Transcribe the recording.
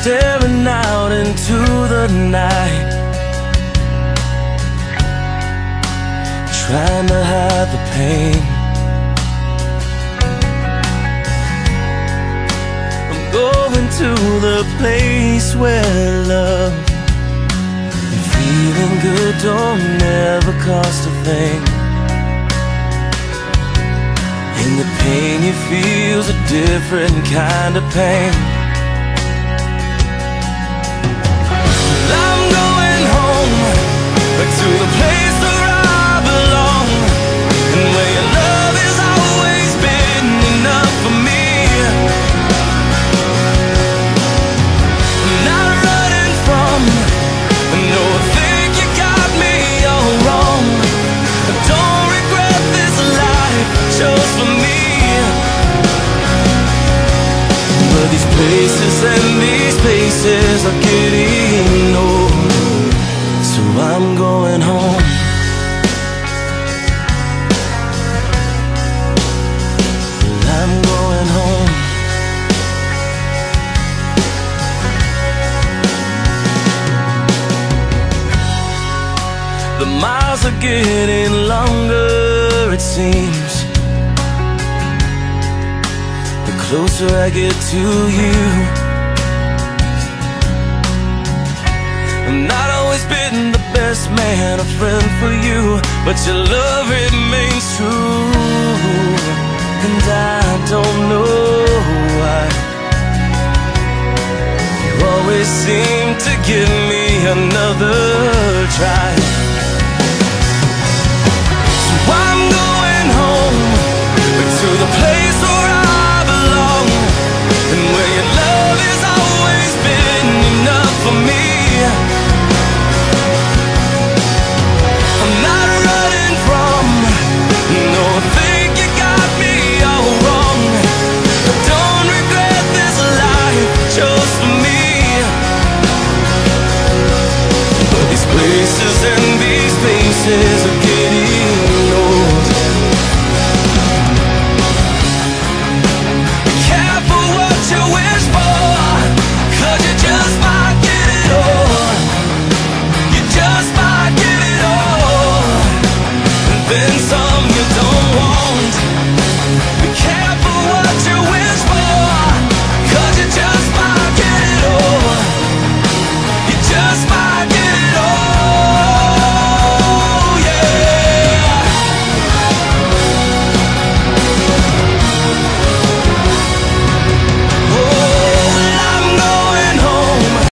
staring out into the night, trying to hide the pain. I'm going to the place where love and feeling good don't ever cost a thing. And the pain you feel's a different kind of pain. I'm going home, back to the place where I belong, and where your love has always been enough for me. I'm not running from, no, I think you got me all wrong. I don't regret this life I chose for me. But these places and these places are getting old, so I'm going home. I'm going home. The miles are getting longer, it seems, the closer I get to you. I'm not always been the best man, a friend for you, but your love remains true. And I don't know why you always seem to give me another try.